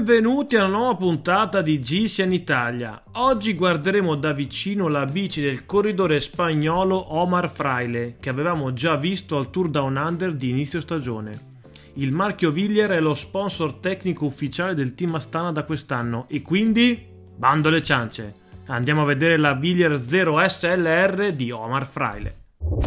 Benvenuti alla nuova puntata di GCN Italia. Oggi guarderemo da vicino la bici del corridore spagnolo Omar Fraile, che avevamo già visto al Tour Down Under di inizio stagione. Il marchio Villiers è lo sponsor tecnico ufficiale del team Astana da quest'anno e quindi bando alle ciance. Andiamo a vedere la Villiers 0 SLR di Omar Fraile.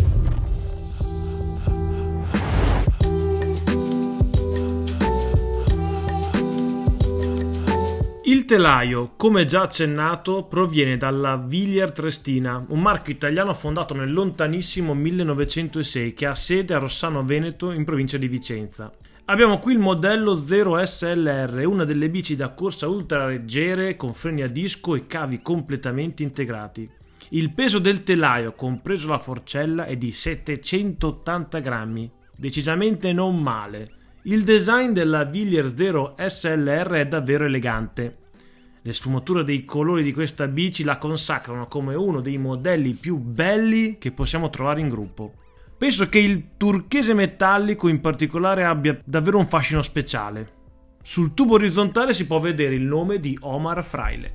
Il telaio, come già accennato, proviene dalla Villiers Triestina, un marchio italiano fondato nel lontanissimo 1906 che ha sede a Rossano Veneto in provincia di Vicenza. Abbiamo qui il modello 0 SLR, una delle bici da corsa ultraleggere con freni a disco e cavi completamente integrati. Il peso del telaio, compreso la forcella, è di 780 grammi, decisamente non male. Il design della Villiers 0 SLR è davvero elegante. Le sfumature dei colori di questa bici la consacrano come uno dei modelli più belli che possiamo trovare in gruppo. Penso che il turchese metallico in particolare abbia davvero un fascino speciale. Sul tubo orizzontale si può vedere il nome di Omar Fraile.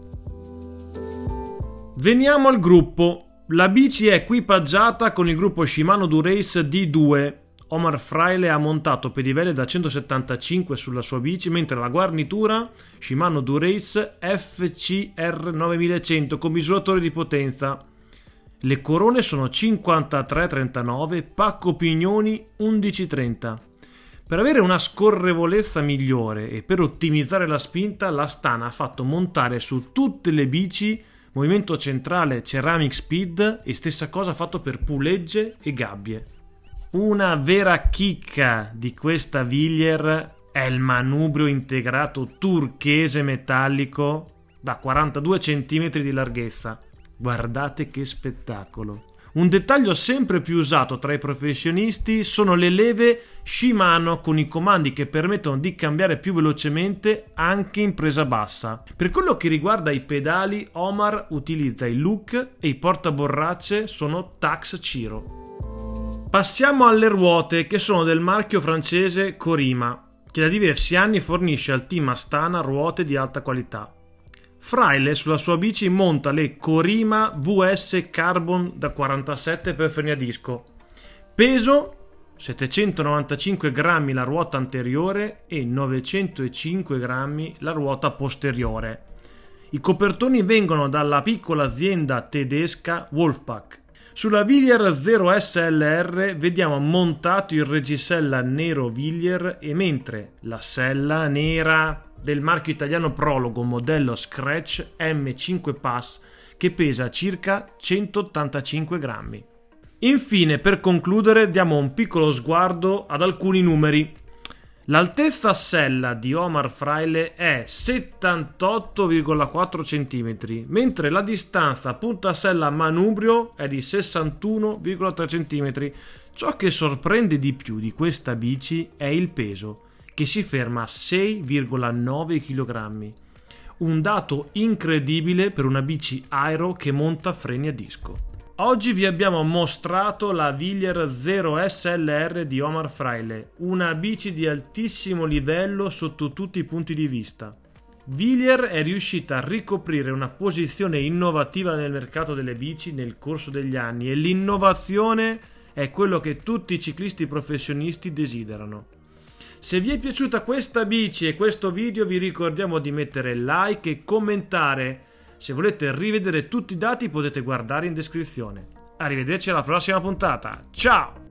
Veniamo al gruppo. La bici è equipaggiata con il gruppo Shimano Dura-Ace D2. Omar Fraile ha montato pedivelle da 175 sulla sua bici, mentre la guarnitura Shimano Dura-Ace FCR 9100 con misuratore di potenza. Le corone sono 53-39, pacco pignoni 11-30. Per avere una scorrevolezza migliore e per ottimizzare la spinta, la Astana ha fatto montare su tutte le bici movimento centrale Ceramic Speed e stessa cosa ha fatto per pulegge e gabbie. Una vera chicca di questa Villiers è il manubrio integrato turchese metallico da 42 cm di larghezza. Guardate che spettacolo! Un dettaglio sempre più usato tra i professionisti sono le leve Shimano con i comandi che permettono di cambiare più velocemente anche in presa bassa. Per quello che riguarda i pedali, Omar utilizza i Look e i portaborracce sono Tacx Ciro. Passiamo alle ruote, che sono del marchio francese Corima, che da diversi anni fornisce al team Astana ruote di alta qualità. Fraile sulla sua bici monta le Corima VS Carbon da 47 per freni a disco. Peso 795 grammi la ruota anteriore e 905 grammi la ruota posteriore. I copertoni vengono dalla piccola azienda tedesca Wolfpack. Sulla Villiers 0 SLR vediamo montato il reggisella nero Villiers e mentre la sella nera del marchio italiano Prologo modello Scratch M5 Pass che pesa circa 185 grammi. Infine, per concludere, diamo un piccolo sguardo ad alcuni numeri. L'altezza sella di Omar Fraile è 78,4 cm, mentre la distanza punta sella manubrio è di 61,3 cm. Ciò che sorprende di più di questa bici è il peso, che si ferma a 6,9 kg. Un dato incredibile per una bici aero che monta freni a disco. Oggi vi abbiamo mostrato la Villiers 0 SLR di Omar Fraile, una bici di altissimo livello sotto tutti i punti di vista. Villiers è riuscita a ricoprire una posizione innovativa nel mercato delle bici nel corso degli anni e l'innovazione è quello che tutti i ciclisti professionisti desiderano. Se vi è piaciuta questa bici e questo video vi ricordiamo di mettere like e commentare. Se volete rivedere tutti i dati potete guardare in descrizione. Arrivederci alla prossima puntata. Ciao!